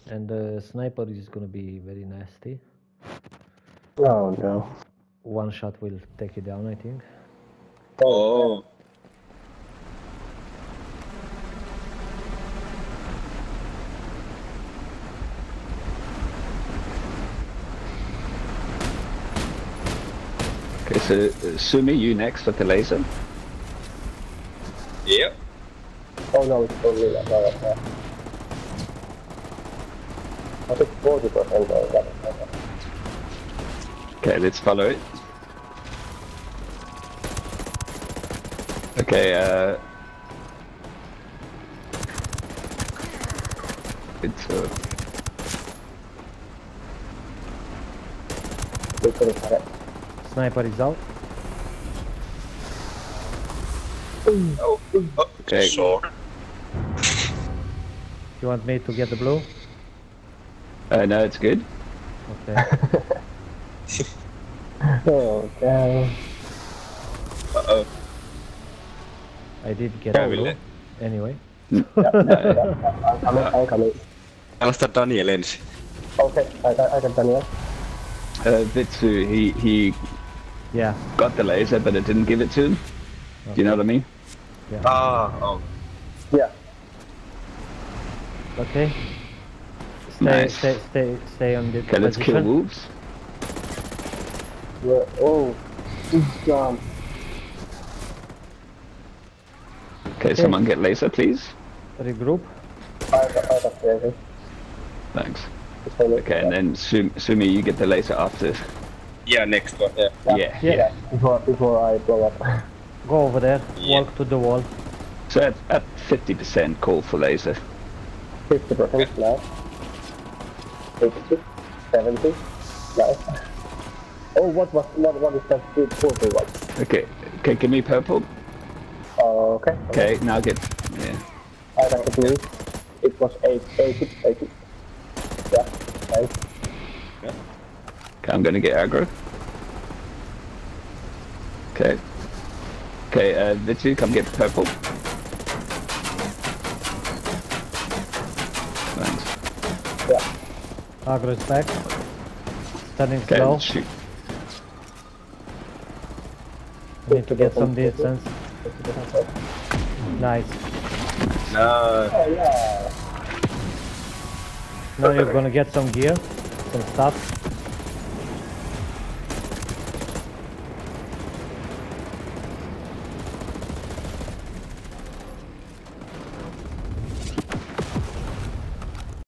And the sniper is gonna be very nasty. Oh no. One shot will take you down, I think. Oh. Okay, so Sumi, you next with the laser. Yep. Oh no, it's only that. No, that's not. I took 40% of that. Okay, let's follow it. Okay, it's Sniper is out. Oh, okay. sword. You want me to get the blue? No, it's good. Okay. Oh damn. Uh-oh. I did get Yeah, the we'll blue. let- Anyway. I'm coming. Älä Daniel ensin. Okay, I can Daniel. Vitsu, he Yeah. got the laser, but it didn't give it to him. Do you know what I mean? Yeah. Oh. Yeah. Okay. Nice. Stay on the Okay, let's kill position. wolves. Yeah. Oh. He's gone. Okay, someone get laser, please. Regroup. I got the Thanks. Okay, and then Sumi, you get the laser after. Yeah, next one. Yeah. Yeah. Before I blow up. Go over there. Yeah. Walk to the wall. So at 50% call for laser. 50% now. 80, 70. Nice. Oh, what is that good purple one? Okay, give me purple. Okay. Okay, now get, yeah. I got the blue. It was 80. Yeah, nice. Okay, I'm gonna get aggro. Okay. Okay, Vitsu, come get purple. Thanks. Yeah. Agro is back. Standing Okay, slow. shoot. I need to get some distance. Nice. No. Oh yeah. Now you're gonna get some gear, some stuff.